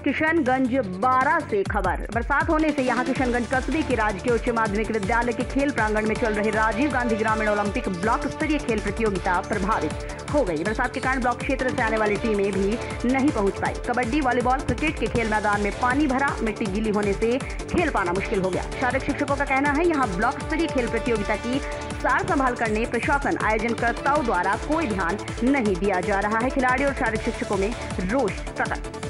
किशनगंज 12 से खबर। बरसात होने से यहां किशनगंज कस्बे के राजकीय उच्च माध्यमिक विद्यालय के खेल प्रांगण में चल रहे राजीव गांधी ग्रामीण ओलंपिक ब्लॉक स्तरीय खेल प्रतियोगिता प्रभावित हो गई। बरसात के कारण ब्लॉक क्षेत्र से आने वाली टीमें भी नहीं पहुंच पाई। कबड्डी, वॉलीबॉल, क्रिकेट के खेल मैदान में पानी भरा, मिट्टी गीली होने से खेल पाना मुश्किल हो गया। शारीरिक शिक्षकों का कहना है यहाँ ब्लॉक स्तरीय खेल प्रतियोगिता की सार संभाल करने प्रशासन आयोजनकर्ताओं द्वारा कोई ध्यान नहीं दिया जा रहा है। खिलाड़ी और शारीरिक शिक्षकों में रोष प्रकट।